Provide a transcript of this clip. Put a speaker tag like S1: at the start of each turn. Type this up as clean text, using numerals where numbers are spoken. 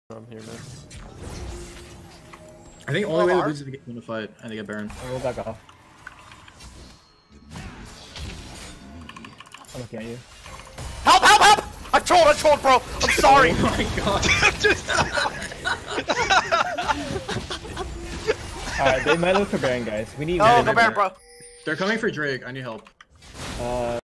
S1: I'm here, man.
S2: I think the only way to lose is to get in a fight and to get Baron.
S3: Oh, we'll back off. I'm looking at you.
S4: Help, help, help! I trolled, bro! I'm sorry!
S2: Oh my god.
S3: Alright, they might look for Baron, guys. We need
S4: No, go Baron, bro.
S2: They're coming for Drake. I need help.